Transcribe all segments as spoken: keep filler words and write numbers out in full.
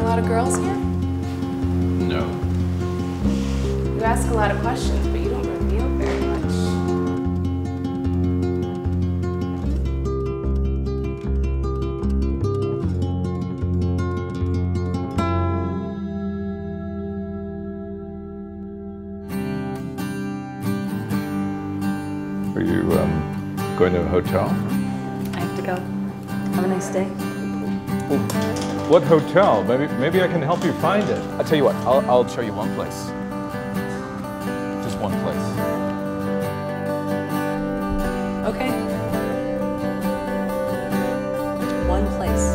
lot of girls here? No. You ask a lot of questions, but you don't reveal very much. Are you um, going to a hotel? I have to go. Have a nice day. Well, what hotel? Maybe, maybe I can help you find it. I'll tell you what, I'll, I'll show you one place. Just one place. Okay. One place.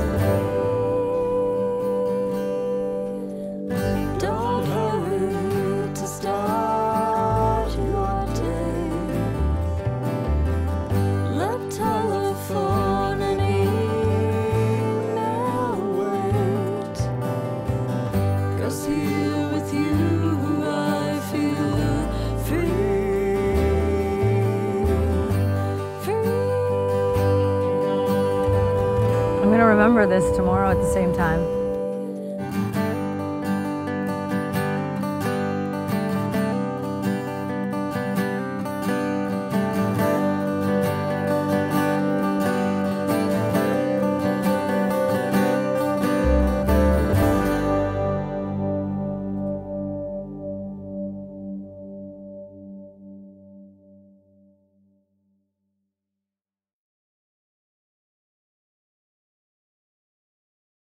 Don't hurry to start your day. Let telephone and email wait. 'Cause here with you I feel free, free. I'm gonna remember this tomorrow at the same time.